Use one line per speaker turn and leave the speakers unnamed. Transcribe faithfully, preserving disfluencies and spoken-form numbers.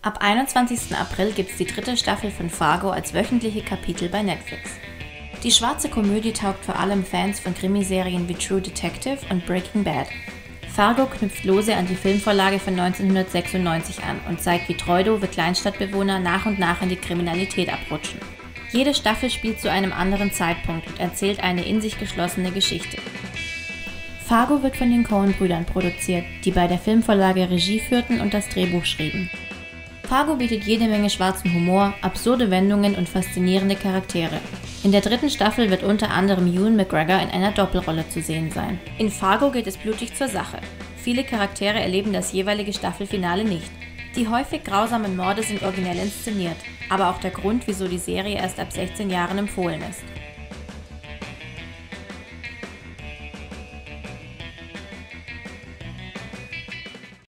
Ab einundzwanzigsten April gibt's die dritte Staffel von Fargo als wöchentliche Kapitel bei Netflix. Die schwarze Komödie taugt vor allem Fans von Krimiserien wie True Detective und Breaking Bad. Fargo knüpft lose an die Filmvorlage von neunzehnhundertsechsundneunzig an und zeigt, wie treudove Kleinstadtbewohner nach und nach in die Kriminalität abrutschen. Jede Staffel spielt zu einem anderen Zeitpunkt und erzählt eine in sich geschlossene Geschichte. Fargo wird von den Coen-Brüdern produziert, die bei der Filmvorlage Regie führten und das Drehbuch schrieben. Fargo bietet jede Menge schwarzen Humor, absurde Wendungen und faszinierende Charaktere. In der dritten Staffel wird unter anderem Ewan McGregor in einer Doppelrolle zu sehen sein. In Fargo geht es blutig zur Sache. Viele Charaktere erleben das jeweilige Staffelfinale nicht. Die häufig grausamen Morde sind originell inszeniert, aber auch der Grund, wieso die Serie erst ab sechzehn Jahren empfohlen ist.